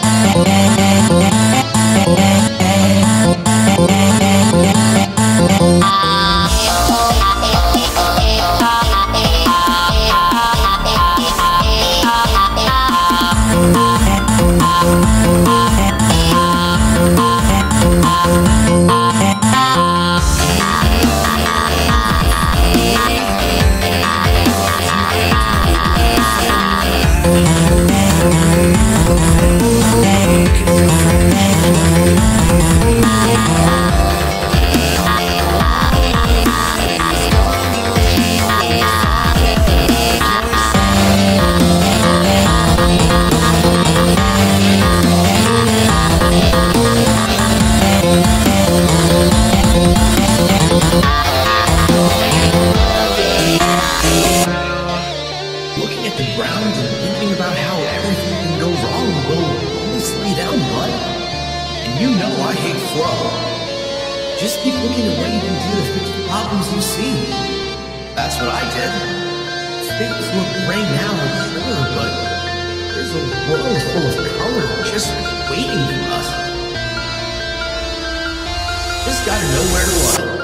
Looking at the ground and thinking about how everything can go wrong will only slow you down, bud. And you know I hate flow. Just keep looking at what you can do to fix the problems you see. That's what I did. Things look gray now, sure, but there's a world full of color just waiting for us. Just gotta know where to look.